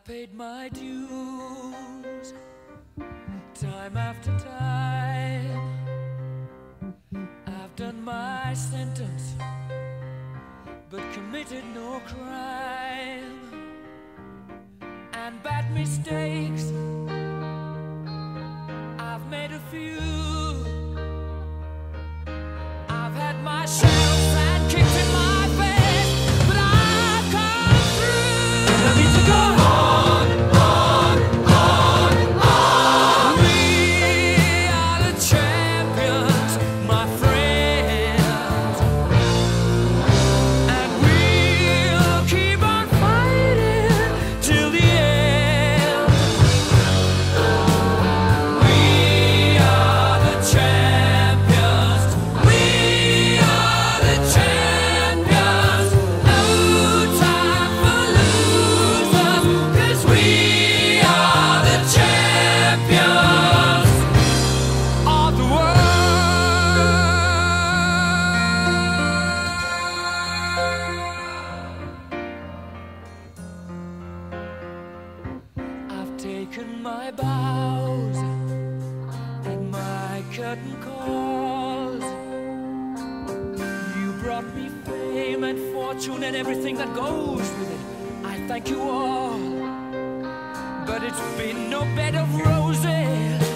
paid my dues time after time. I've done my sentence but committed no crime. And bad mistakes, I've made a few. I've had my share of bad kicks in my face, but I've come through. And I need to go on, on. We are the champions, my friends, and we'll keep on fighting till the end. We are the champions. We are the champions. No time for losers, 'cause we are the champions of the world. I've taken my bows and my curtain calls. You brought me fame and fortune and everything that goes with it. I thank you all, but it's been no bed of roses.